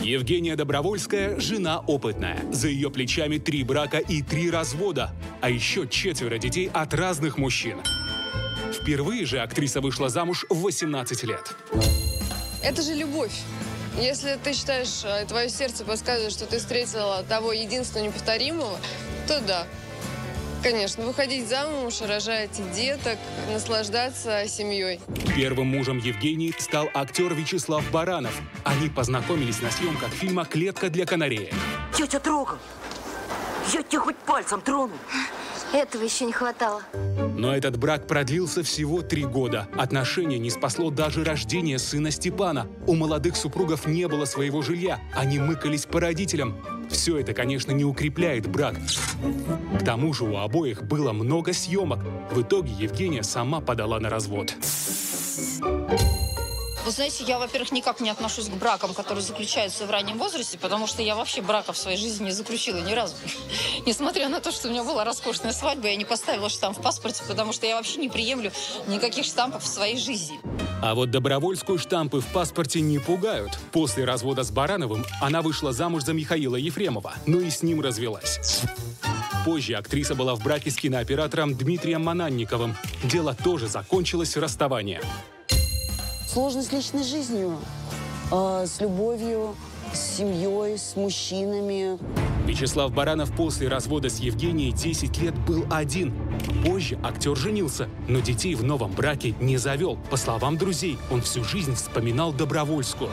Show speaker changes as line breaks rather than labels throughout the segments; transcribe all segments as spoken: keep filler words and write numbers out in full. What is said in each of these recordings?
Евгения Добровольская – жена опытная. За ее плечами три брака и три развода. А еще четверо детей от разных мужчин. Впервые же актриса вышла замуж в восемнадцать лет.
Это же любовь. Если ты считаешь, твое сердце подсказывает, что ты встретила того единственного неповторимого, то да. Конечно, выходить замуж, рожать деток, наслаждаться семьей.
Первым мужем Евгении стал актер Вячеслав Баранов. Они познакомились на съемках фильма «Клетка для канареек».
Я тебя трогал. Я тебя хоть пальцем трону.
Этого еще не хватало.
Но этот брак продлился всего три года. Отношения не спасло даже рождение сына Степана. У молодых супругов не было своего жилья. Они мыкались по родителям. Все это, конечно, не укрепляет брак. К тому же у обоих было много съемок. В итоге Евгения сама подала на развод.
Вы знаете, я, во-первых, никак не отношусь к бракам, которые заключаются в раннем возрасте, потому что я вообще брака в своей жизни не заключила ни разу. Несмотря на то, что у меня была роскошная свадьба, я не поставила штамп в паспорте, потому что я вообще не приемлю никаких штампов в своей жизни.
А вот Добровольскую штампы в паспорте не пугают. После развода с Барановым она вышла замуж за Михаила Ефремова, но и с ним развелась. Позже актриса была в браке с кинооператором Дмитрием Мананниковым. Дело тоже закончилось расставанием.
Сложно с личной жизнью, э, с любовью, с семьей, с мужчинами.
Вячеслав Баранов после развода с Евгенией десять лет был один. Позже актер женился, но детей в новом браке не завел. По словам друзей, он всю жизнь вспоминал Добровольскую.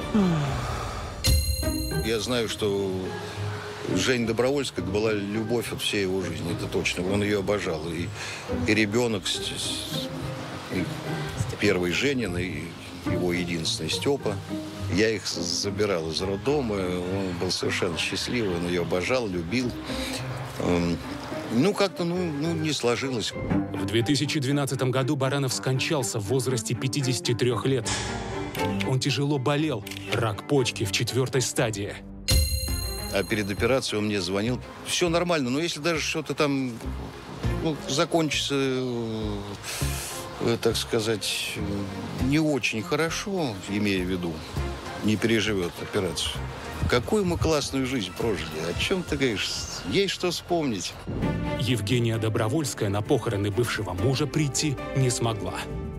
Я знаю, что Жень Добровольская была любовь от всей его жизни, это точно. Он ее обожал. И, и ребенок, и первый Женин, и его единственный Степа. Я их забирал из роддома, он был совершенно счастливый, он ее обожал, любил. Ну, как-то ну, ну, не сложилось.
В две тысячи двенадцатом году Баранов скончался в возрасте пятидесяти трёх лет. Он тяжело болел, рак почки в четвертой стадии.
А перед операцией он мне звонил. Все нормально, но если даже что-то там ну, закончится, так сказать, не очень хорошо, имея в виду, не переживет операцию. Какую мы классную жизнь прожили. О чем ты говоришь? Есть что вспомнить.
Евгения Добровольская на похороны бывшего мужа прийти не смогла.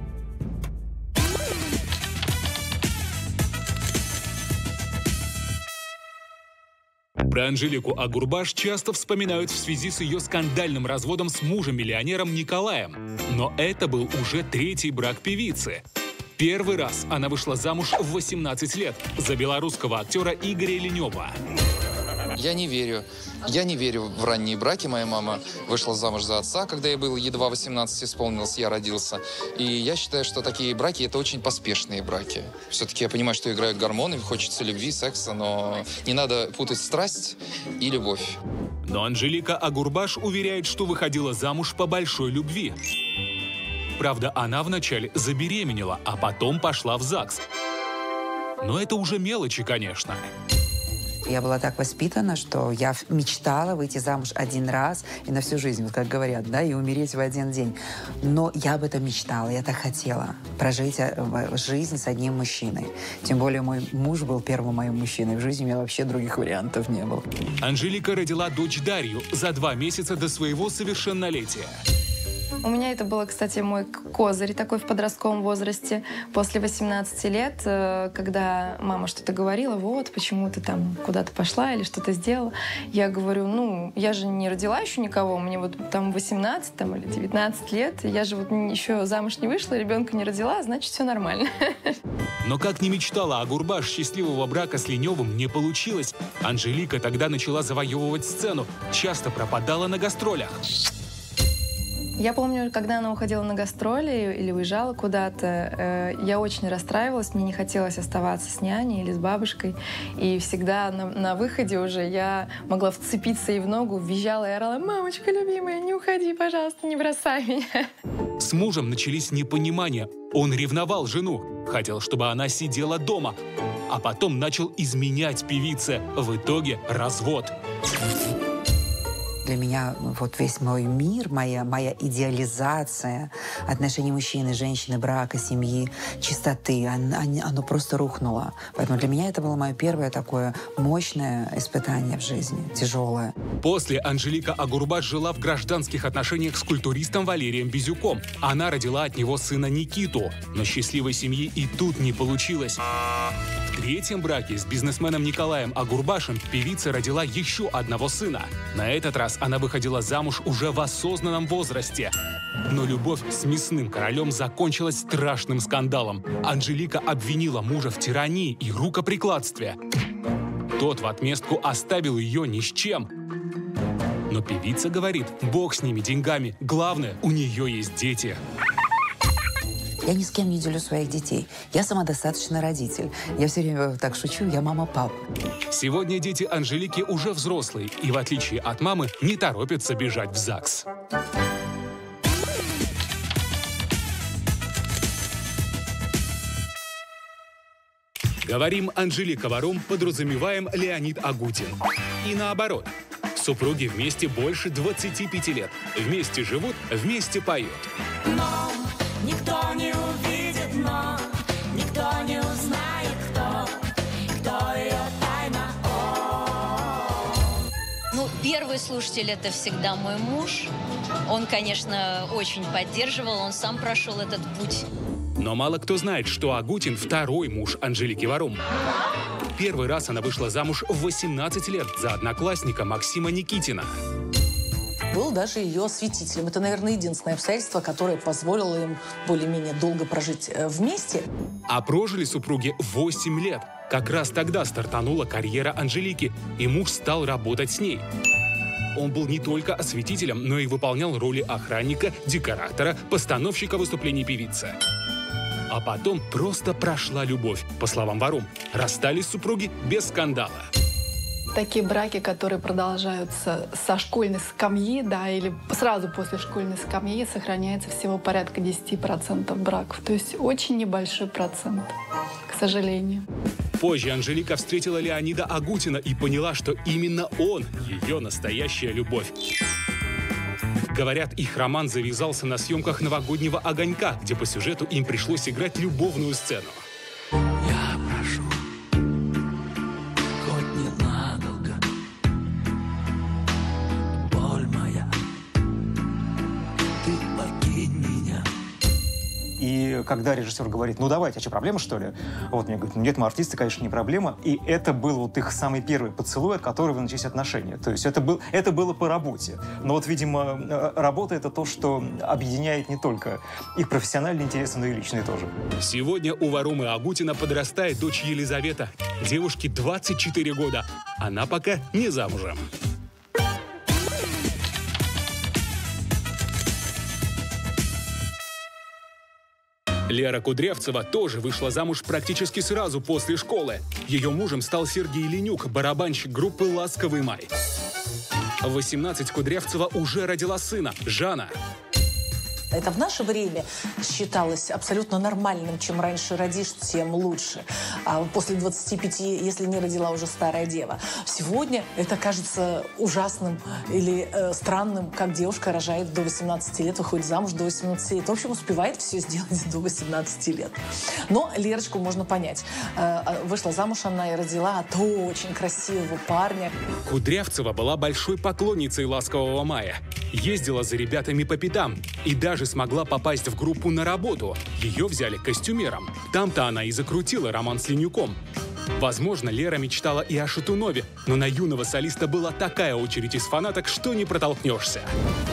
Про Анжелику Агурбаш часто вспоминают в связи с ее скандальным разводом с мужем-миллионером Николаем. Но это был уже третий брак певицы. Первый раз она вышла замуж в восемнадцать лет за белорусского актера Игоря Ленева.
Я не верю. Я не верю в ранние браки. Моя мама вышла замуж за отца, когда я был едва восемнадцать исполнилось, я родился. И я считаю, что такие браки – это очень поспешные браки. Все-таки я понимаю, что играют гормоны, хочется любви, секса, но не надо путать страсть и любовь.
Но Анжелика Агурбаш уверяет, что выходила замуж по большой любви. Правда, она вначале забеременела, а потом пошла в ЗАГС. Но это уже мелочи, конечно.
Я была так воспитана, что я мечтала выйти замуж один раз и на всю жизнь, вот как говорят, да, и умереть в один день. Но я об этом мечтала, я так хотела прожить жизнь с одним мужчиной. Тем более мой муж был первым моим мужчиной. В жизни у меня вообще других вариантов не было.
Анжелика родила дочь Дарью за два месяца до своего совершеннолетия.
У меня это было, кстати, мой козырь такой в подростковом возрасте. После восемнадцати лет, когда мама что-то говорила, вот, почему ты там куда-то пошла или что-то сделала, я говорю, ну, я же не родила еще никого, мне вот там восемнадцать там, или девятнадцать лет, я же вот еще замуж не вышла, ребенка не родила, значит, все нормально.
Но как ни мечтала Агурбаш, счастливого брака с Леневым не получилось. Анжелика тогда начала завоевывать сцену, часто пропадала на гастролях.
Я помню, когда она уходила на гастроли или уезжала куда-то, э, я очень расстраивалась, мне не хотелось оставаться с няней или с бабушкой. И всегда на, на выходе уже я могла вцепиться ей в ногу, визжала и орала: «Мамочка любимая, не уходи, пожалуйста, не бросай меня».
С мужем начались непонимания. Он ревновал жену, хотел, чтобы она сидела дома, а потом начал изменять певице. В итоге развод.
для меня вот весь мой мир, моя, моя идеализация отношений мужчины, женщины, брака, семьи, чистоты, оно, оно просто рухнуло. Поэтому для меня это было мое первое такое мощное испытание в жизни, тяжелое.
После Анжелика Агурбаш жила в гражданских отношениях с культуристом Валерием Безюком. Она родила от него сына Никиту, но счастливой семьи и тут не получилось. В третьем браке с бизнесменом Николаем Агурбашем певица родила еще одного сына. На этот раз она выходила замуж уже в осознанном возрасте. Но любовь с мясным королем закончилась страшным скандалом. Анжелика обвинила мужа в тирании и рукоприкладстве. Тот в отместку оставил ее ни с чем. Но певица говорит, бог с ними деньгами, главное, у нее есть дети.
Я ни с кем не делю своих детей. Я самодостаточный родитель. Я все время так шучу, я мама-пап.
Сегодня дети Анжелики уже взрослые и, в отличие от мамы, не торопятся бежать в ЗАГС. Говорим Анжелика Варум, подразумеваем Леонид Агутин. И наоборот. Супруги вместе больше двадцати пяти лет. Вместе живут, вместе поют.
Но никто не увидит, но никто не узнает, кто, кто ее тайна.
Ну, первый слушатель — это всегда мой муж. Он, конечно, очень поддерживал, он сам прошел этот путь.
Но мало кто знает, что Агутин – второй муж Анжелики Варум. Первый раз она вышла замуж в восемнадцать лет за одноклассника Максима Никитина.
Был даже ее осветителем. Это, наверное, единственное обстоятельство, которое позволило им более-менее долго прожить вместе.
А прожили супруги восемь лет. Как раз тогда стартанула карьера Анжелики, и муж стал работать с ней. Он был не только осветителем, но и выполнял роли охранника, декоратора, постановщика выступлений певицы. А потом просто прошла любовь. По словам Варум, расстались супруги без скандала.
Такие браки, которые продолжаются со школьной скамьи, да, или сразу после школьной скамьи, сохраняется всего порядка десяти процентов браков. То есть очень небольшой процент, к сожалению.
Позже Анжелика встретила Леонида Агутина и поняла, что именно он ее настоящая любовь. Говорят, их роман завязался на съемках «Новогоднего огонька», где по сюжету им пришлось играть любовную сцену.
Я прошу, хоть ненадолго, боль моя, ты покинь меня.
И когда режиссер говорит, ну давайте, а что, проблема, что ли? Вот мне говорят, ну нет, мы артисты, конечно, не проблема. И это был вот их самый первый поцелуй, от которого начались отношения. То есть это, был, это было по работе. Но вот, видимо, работа — это то, что объединяет не только их профессиональные интересы, но и личные тоже.
Сегодня у Варумы Агутина подрастает дочь Елизавета. Девушке двадцать четыре года. Она пока не замужем. Лера Кудрявцева тоже вышла замуж практически сразу после школы. Ее мужем стал Сергей Ленюк, барабанщик группы «Ласковый май». В восемнадцать Кудрявцева уже родила сына, Жана.
Это в наше время считалось абсолютно нормальным. Чем раньше родишь, тем лучше. А после двадцати пяти, если не родила уже старая дева. Сегодня это кажется ужасным или э, странным, как девушка рожает до восемнадцати лет, выходит замуж до восемнадцати лет. В общем, успевает все сделать до восемнадцати лет. Но Лерочку можно понять. Э, вышла замуж она и родила от очень красивого парня.
Кудрявцева была большой поклонницей «Ласкового мая». Ездила за ребятами по пятам и даже смогла попасть в группу на работу. Ее взяли костюмером. Там-то она и закрутила роман с Ленюком. Возможно, Лера мечтала и о Шатунове, но на юного солиста была такая очередь из фанаток, что не протолкнешься.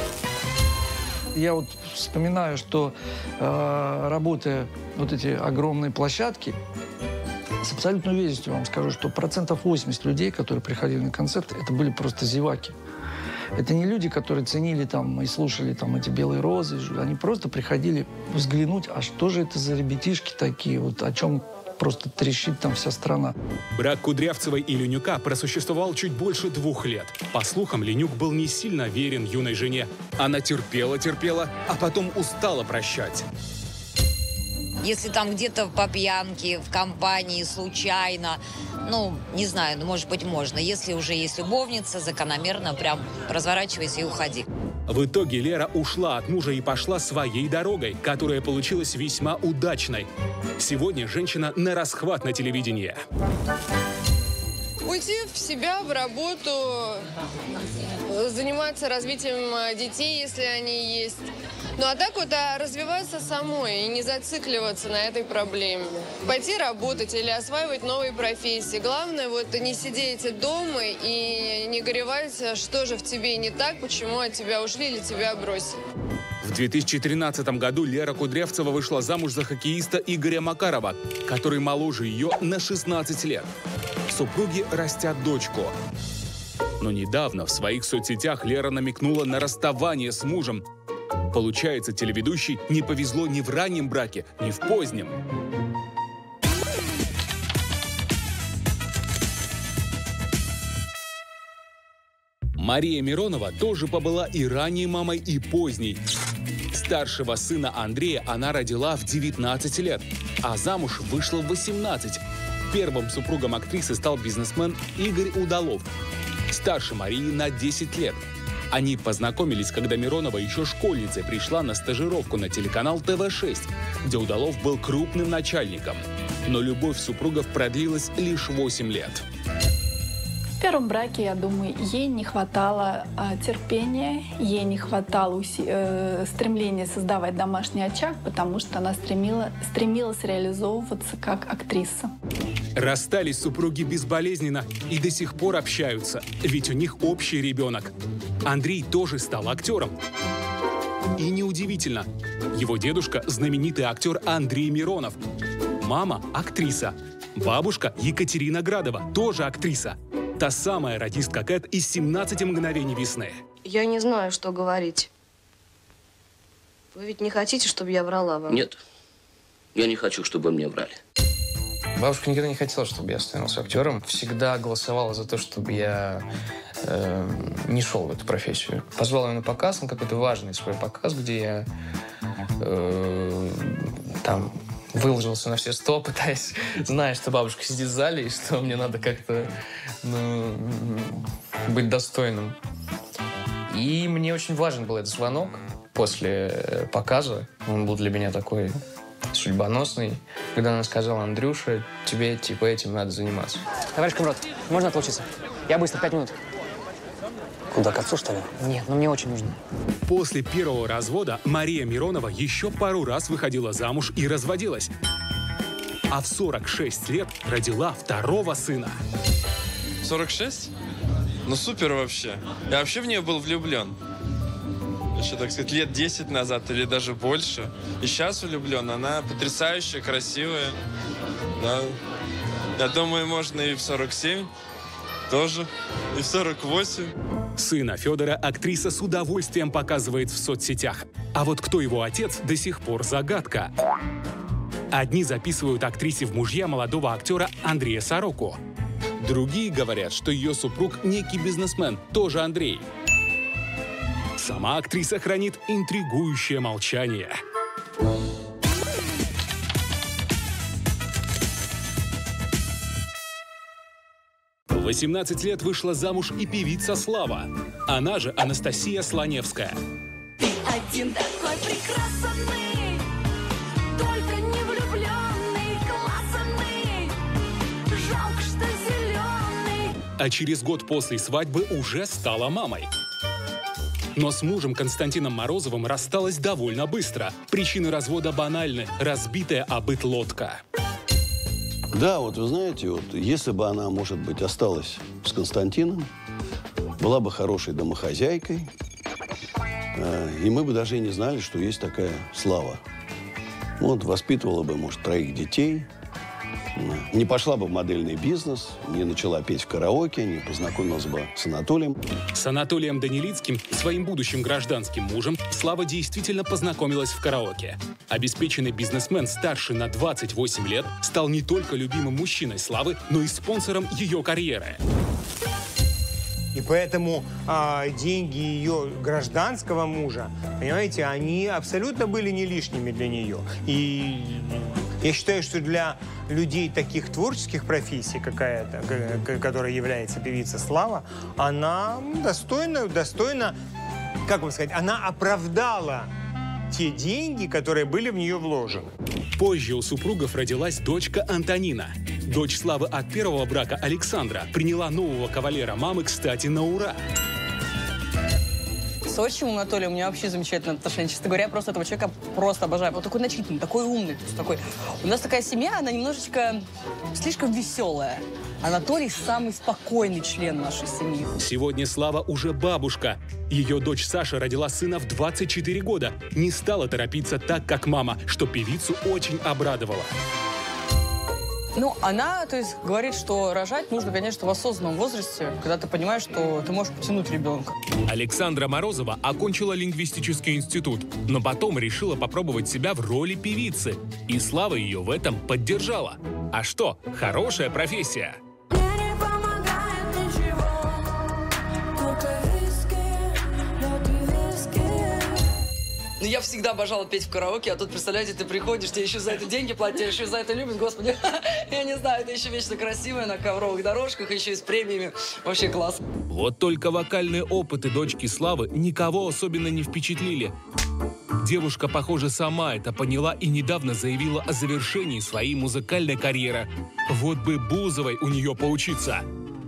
Я вот вспоминаю, что э, работая вот эти огромные площадки, с абсолютной уверенностью вам скажу, что процентов восемьдесят людей, которые приходили на концерты, это были просто зеваки. Это не люди, которые ценили там и слушали там эти «Белые розы». Они просто приходили взглянуть, а что же это за ребятишки такие, вот о чем просто трещит там вся страна.
Брак Кудрявцевой и Ленюка просуществовал чуть больше двух лет. По слухам, Ленюк был не сильно верен юной жене. Она терпела-терпела, а потом устала прощать.
Если там где-то по пьянке, в компании, случайно, ну, не знаю, ну, может быть, можно. Если уже есть любовница, закономерно прям разворачивайся и уходи.
В итоге Лера ушла от мужа и пошла своей дорогой, которая получилась весьма удачной. Сегодня женщина на расхват на телевидении.
Уйти в себя, в работу, заниматься развитием детей, если они есть. Ну а так вот а развиваться самой и не зацикливаться на этой проблеме. Пойти работать или осваивать новые профессии. Главное вот не сидеть дома и не горевать, что же в тебе не так, почему от тебя ушли или тебя бросили.
В две тысячи тринадцатом году Лера Кудрявцева вышла замуж за хоккеиста Игоря Макарова, который моложе ее на шестнадцать лет. Супруги растят дочку. Но недавно в своих соцсетях Лера намекнула на расставание с мужем. Получается, телеведущей не повезло ни в раннем браке, ни в позднем. Мария Миронова тоже побыла и ранней мамой, и поздней. Старшего сына Андрея она родила в девятнадцать лет, а замуж вышла в восемнадцать. Первым супругом актрисы стал бизнесмен Игорь Удалов, старше Марии на десять лет. Они познакомились, когда Миронова еще школьницей пришла на стажировку на телеканал тэ вэ шесть, где Удалов был крупным начальником. Но любовь супругов продлилась лишь восемь лет.
В первом браке, я думаю, ей не хватало а, терпения, ей не хватало уси- э, стремления создавать домашний очаг, потому что она стремила, стремилась реализовываться как актриса.
Расстались супруги безболезненно и до сих пор общаются, ведь у них общий ребенок. Андрей тоже стал актером. И неудивительно, его дедушка – знаменитый актер Андрей Миронов. Мама – актриса. Бабушка Екатерина Градова – тоже актриса. Та самая радистка Кэт из «семнадцати мгновений весны».
Я не знаю, что говорить. Вы ведь не хотите, чтобы я врала вам?
Нет, я не хочу, чтобы мне врали.
Бабушка никогда не хотела, чтобы я становился актером. Всегда голосовала за то, чтобы я э, не шел в эту профессию. Позвала меня на показ, на какой-то важный свой показ, где я э, там выложился на все сто, пытаясь, зная, что бабушка сидит в зале и что мне надо как-то ну, быть достойным. И мне очень важен был этот звонок после показа. Он был для меня такой судьбоносный, когда она сказала: Андрюша, тебе типа этим надо заниматься.
Товарищ комрад, можно отлучиться? Я быстро, пять минут. Куда, к отцу, что ли? Нет, но мне очень нужно.
После первого развода Мария Миронова еще пару раз выходила замуж и разводилась. А в сорок шесть лет родила второго сына.
сорок шесть? Ну супер вообще. Я вообще в нее был влюблен. Еще, так сказать, лет десять назад или даже больше. И сейчас влюблен. Она потрясающая, красивая. Да. Я думаю, можно и в сорок семь тоже, и в сорок восемь.
Сына Федора актриса с удовольствием показывает в соцсетях. А вот кто его отец, до сих пор загадка. Одни записывают актрисе в мужья молодого актера Андрея Сороку. Другие говорят, что ее супруг некий бизнесмен, тоже Андрей. Сама актриса хранит интригующее молчание. В восемнадцать лет вышла замуж и певица Слава. Она же Анастасия Слоневская.
Ты один такой прекрасный, только не влюбленный, классный, жалко, что зеленый.
А через год после свадьбы уже стала мамой. Но с мужем Константином Морозовым рассталась довольно быстро. Причины развода банальны – разбитая о быт лодка.
Да, вот вы знаете, вот если бы она, может быть, осталась с Константином, была бы хорошей домохозяйкой, э, и мы бы даже и не знали, что есть такая Слава. Вот, воспитывала бы, может, троих детей, не пошла бы в модельный бизнес, не начала петь в караоке, не познакомилась бы с Анатолием.
С Анатолием Данилицким, своим будущим гражданским мужем, Слава действительно познакомилась в караоке. Обеспеченный бизнесмен, старше на двадцать восемь лет, стал не только любимым мужчиной Славы, но и спонсором ее карьеры.
И
поэтому э, деньги ее гражданского мужа, понимаете, они абсолютно были не лишними для нее. И я считаю, что для людей таких творческих профессий, какая-то, которая является певица Слава, она достойна, достойна, как вам сказать, она оправдала те деньги, которые были в нее вложены.
Позже у супругов родилась дочка Антонина. Дочь Славы от первого брака Александра приняла нового кавалера мамы, кстати, на ура.
С отчимом Анатолием у меня вообще замечательные отношения. Честно говоря, я просто этого человека просто обожаю. Вот такой начитанный, такой умный. То есть такой. У нас такая семья, она немножечко слишком веселая. Анатолий самый спокойный член нашей семьи.
Сегодня Слава уже бабушка. Ее дочь Саша родила сына в двадцать четыре года. Не стала торопиться так, как мама, что певицу очень обрадовало.
Ну, она, то есть, говорит, что рожать нужно, конечно, в осознанном возрасте, когда ты понимаешь, что ты можешь потянуть ребенка.
Александра Морозова окончила лингвистический институт, но потом решила попробовать себя в роли певицы. И Слава ее в этом поддержала. А что, хорошая профессия.
Ну, я всегда обожала петь в караоке, а тут, представляете, ты приходишь, тебе еще за это деньги платят, еще за это любят, господи. Я не знаю, это еще вечно красивое на ковровых дорожках, еще и с премиями. Вообще класс.
Вот только вокальные опыты дочки Славы никого особенно не впечатлили. Девушка, похоже, сама это поняла и недавно заявила о завершении своей музыкальной карьеры. Вот бы Бузовой у нее поучиться.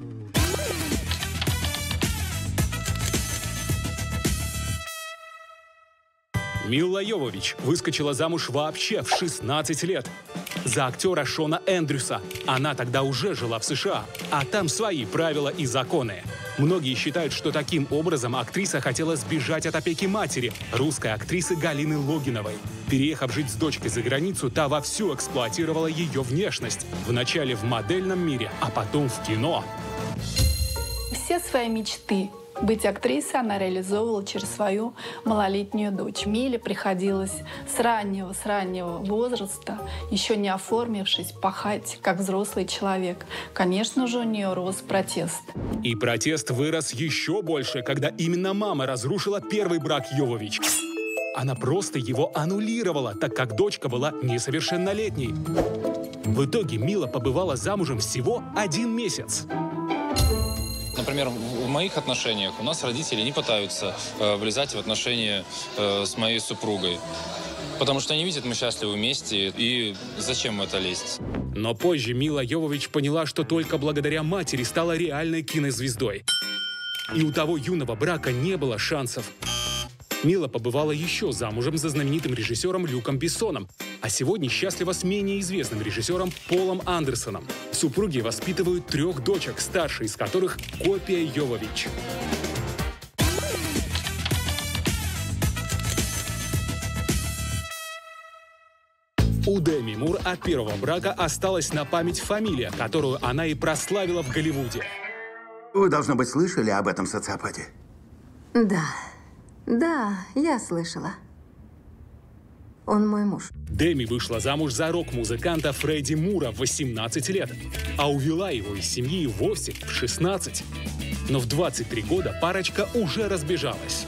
Милла Йовович выскочила замуж вообще в шестнадцать лет. За актера Шона Эндрюса. Она тогда уже жила в США, а там свои правила и законы. Многие считают, что таким образом актриса хотела сбежать от опеки матери, русской актрисы Галины Логиновой. Переехав жить с дочкой за границу, та вовсю эксплуатировала ее внешность. Вначале в модельном мире, а потом в кино.
Все свои мечты быть актрисой она реализовывала через свою малолетнюю дочь. Миле приходилось с раннего, с раннего возраста, еще не оформившись, пахать как взрослый человек. Конечно же, у нее рос протест.
И протест вырос еще больше, когда именно мама разрушила первый брак Йовович. Она просто его аннулировала, так как дочка была несовершеннолетней. В итоге Мила побывала замужем всего один месяц.
Например, в моих отношениях у нас родители не пытаются э, влезать в отношения э, с моей супругой. Потому что они видят, мы счастливы вместе, и зачем в это лезть?
Но позже Мила Йовович поняла, что только благодаря матери стала реальной кинозвездой. И у того юного брака не было шансов. Мила побывала еще замужем за знаменитым режиссером Люком Бессоном, а сегодня счастлива с менее известным режиссером Полом Андерсоном. Супруги воспитывают трех дочек, старшая из которых копия Йовович. У Деми Мур от первого брака осталась на память фамилия, которую она и прославила в Голливуде.
Вы, должно быть, слышали об этом социопате?
Да. Да, я слышала. Он мой муж.
Деми вышла замуж за рок-музыканта Фредди Мура в восемнадцать лет, а увела его из семьи вовсе в шестнадцать. Но в двадцать три года парочка уже разбежалась.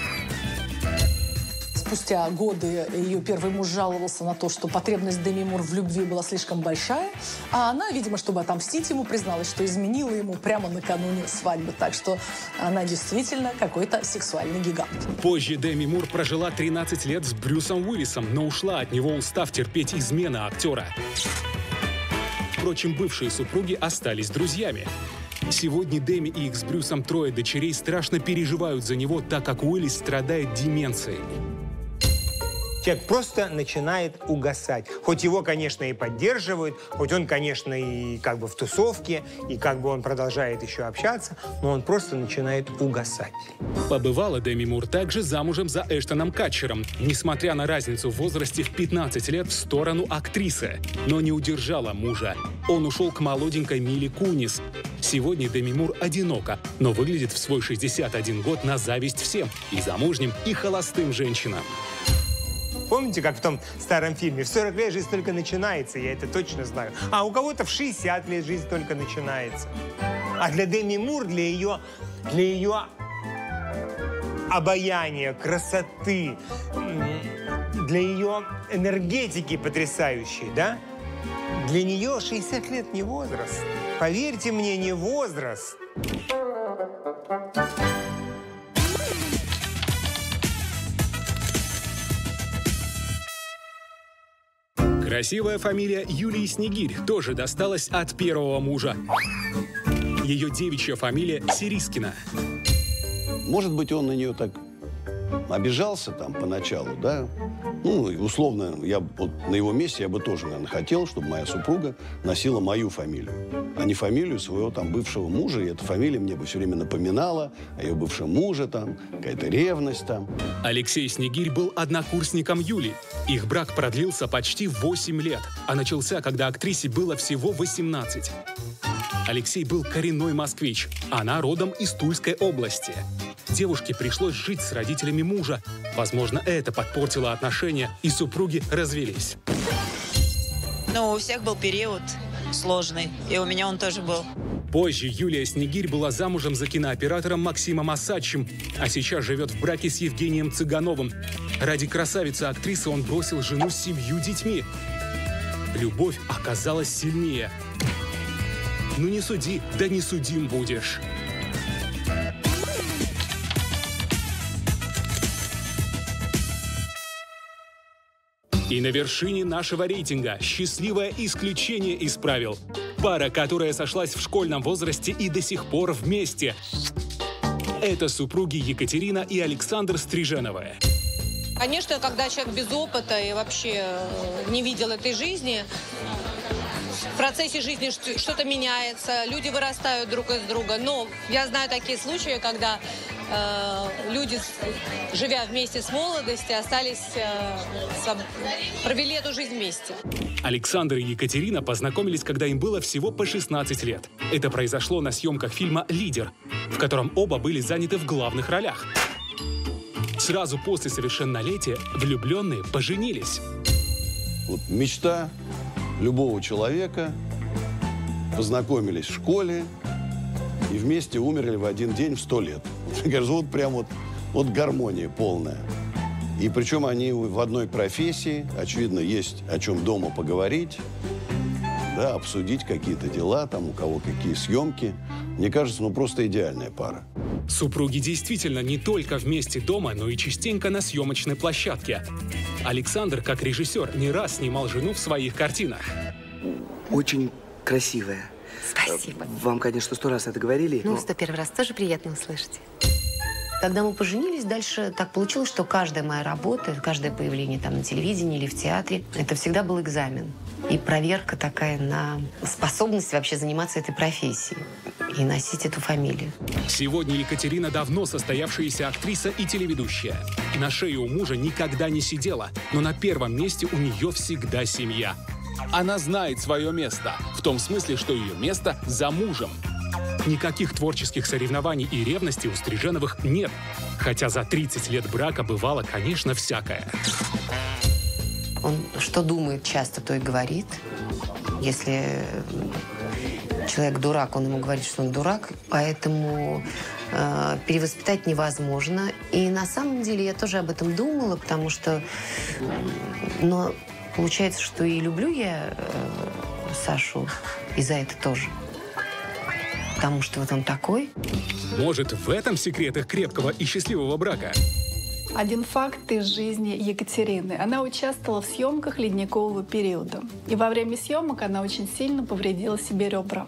Спустя годы ее первый муж жаловался на то, что потребность Деми Мур в любви была слишком большая, а она, видимо, чтобы отомстить ему, призналась, что изменила ему прямо накануне свадьбы. Так что она действительно какой-то сексуальный гигант.
Позже Деми Мур прожила тринадцать лет с Брюсом Уиллисом, но ушла от него, устав терпеть измены актера. Впрочем, бывшие супруги остались друзьями. Сегодня Деми и их с Брюсом трое дочерей страшно переживают за него, так как Уиллис страдает деменцией.
Человек просто начинает угасать. Хоть его, конечно, и поддерживают, хоть он, конечно, и как бы в тусовке, и как бы он продолжает еще общаться, но он просто начинает угасать.
Побывала Деми Мур также замужем за Эштоном Катчером, несмотря на разницу в возрасте в пятнадцать лет в сторону актрисы. Но не удержала мужа. Он ушел к молоденькой Миле Кунис. Сегодня Деми Мур одинока, но выглядит в свой шестьдесят один год на зависть всем – и замужним, и холостым женщинам.
Помните, как в том старом фильме? В сорок лет жизнь только начинается, я это точно знаю. А у кого-то в шестьдесят лет жизнь только начинается. А для Деми Мур, для ее, для ее обаяния, красоты, для ее энергетики потрясающей, да? Для нее шестьдесят лет не возраст. Поверьте мне, не возраст.
Красивая фамилия Юлии Снегирь тоже досталась от первого мужа. Ее девичья фамилия Сирискина.
Может быть, он на нее так обижался там поначалу, да? Ну, и условно, я вот на его месте я бы тоже, наверное, хотел, чтобы моя супруга носила мою фамилию, а не фамилию своего там бывшего мужа. И эта фамилия мне бы все время напоминала о ее бывшем муже, там, какая-то ревность там.
Алексей Снегирь был однокурсником Юли. Их брак продлился почти восемь лет, а начался, когда актрисе было всего восемнадцать. Алексей был коренной москвич, она родом из Тульской области. Девушке пришлось жить с родителями мужа. Возможно, это подпортило отношения, и супруги развелись.
Ну, у всех был период сложный, и у меня он тоже был.
Позже Юлия Снегирь была замужем за кинооператором Максимом Осадчим, а сейчас живет в браке с Евгением Цыгановым. Ради красавицы-актрисы он бросил жену с семью детьми. Любовь оказалась сильнее. Ну не суди, да не судим будешь. И на вершине нашего рейтинга счастливое исключение из правил. Пара, которая сошлась в школьном возрасте и до сих пор вместе. Это супруги Екатерина и Александр Стриженовы.
Конечно, когда человек без опыта и вообще не видел этой жизни, в процессе жизни что-то меняется, люди вырастают друг из друга. Но я знаю такие случаи, когда э, люди, живя вместе с молодости, остались, э, с, провели эту жизнь вместе.
Александр и Екатерина познакомились, когда им было всего по шестнадцать лет. Это произошло на съемках фильма «Лидер», в котором оба были заняты в главных ролях. Сразу после совершеннолетия влюбленные поженились.
Вот мечта любого человека. Познакомились в школе и вместе умерли в один день в сто лет. Мне кажется, вот прям вот, вот гармония полная. И причем они в одной профессии. Очевидно, есть о чем дома поговорить, да, обсудить какие-то дела, там у кого какие съемки. Мне кажется, ну просто идеальная пара.
Супруги действительно не только вместе дома, но и частенько на съемочной площадке. Александр, как режиссер, не раз снимал жену в своих картинах.
Очень красивая.
Спасибо.
Вам, конечно, сто раз это говорили.
Ну,
но...
сто первый раз тоже приятно услышать.
Когда мы поженились, дальше так получилось, что каждая моя работа, каждое появление там на телевидении или в театре, это всегда был экзамен. И проверка такая на способность вообще заниматься этой профессией и носить эту фамилию.
Сегодня Екатерина давно состоявшаяся актриса и телеведущая. На шее у мужа никогда не сидела, но на первом месте у нее всегда семья. Она знает свое место, в том смысле, что ее место за мужем. Никаких творческих соревнований и ревности у Стриженовых нет. Хотя за тридцать лет брака бывало, конечно, всякое.
Он что думает, часто то и говорит. Если человек дурак, он ему говорит, что он дурак. Поэтому э, перевоспитать невозможно. И на самом деле я тоже об этом думала, потому что... Но получается, что и люблю я э, Сашу и за это тоже. Потому что вот он такой.
Может, в этом секрет их крепкого и счастливого брака?
Один факт из жизни Екатерины. Она участвовала в съемках ледникового периода. И во время съемок она очень сильно повредила себе ребра.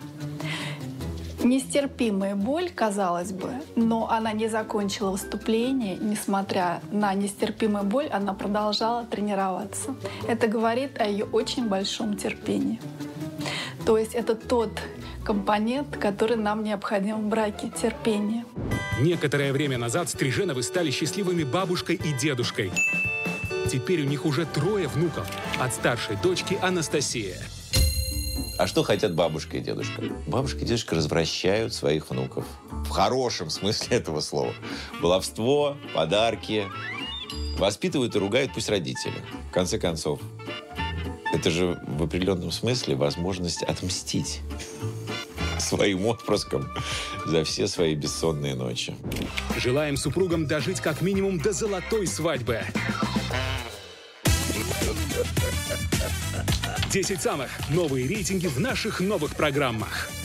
Нестерпимая боль, казалось бы, но она не закончила выступление. Несмотря на нестерпимую боль, она продолжала тренироваться. Это говорит о ее очень большом терпении. То есть это тот компонент, который нам необходим в браке – терпение.
Некоторое время назад Стриженовы стали счастливыми бабушкой и дедушкой. Теперь у них уже трое внуков. От старшей дочки Анастасия.
А что хотят бабушка и дедушка? Бабушка и дедушка развращают своих внуков. В хорошем смысле этого слова. Баловство, подарки. Воспитывают и ругают пусть родители. В конце концов, это же в определенном смысле возможность отмстить. своим отпрыском за все свои бессонные ночи.
Желаем супругам дожить как минимум до золотой свадьбы. десять самых новые рейтинги в наших новых программах.